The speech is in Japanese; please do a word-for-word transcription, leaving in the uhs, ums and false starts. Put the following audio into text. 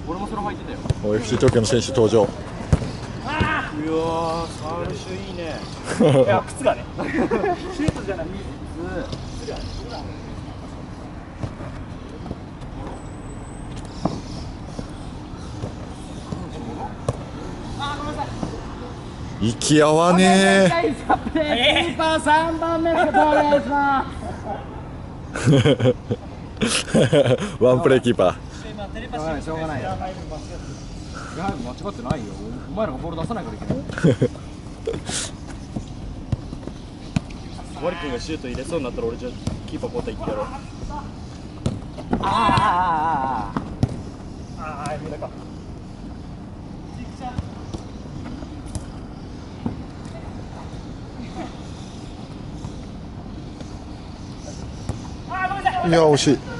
俺もそれ履いてたよ。 エフシー 東京の選手登場。 うわー、サールシュいいね。 いや、靴がね。シュートじゃない。靴が。 息合わねえ。 キーパーさんばんめのことお願いします。 ワンプレーキーパー。 しょうがない。いや、間違ってないよ。お前らがボール出さないからいけない。森君がシュート入れそうになったら、俺じゃキーパー交代行ってやろう。 ああああああああ、無駄か。 いや惜しい。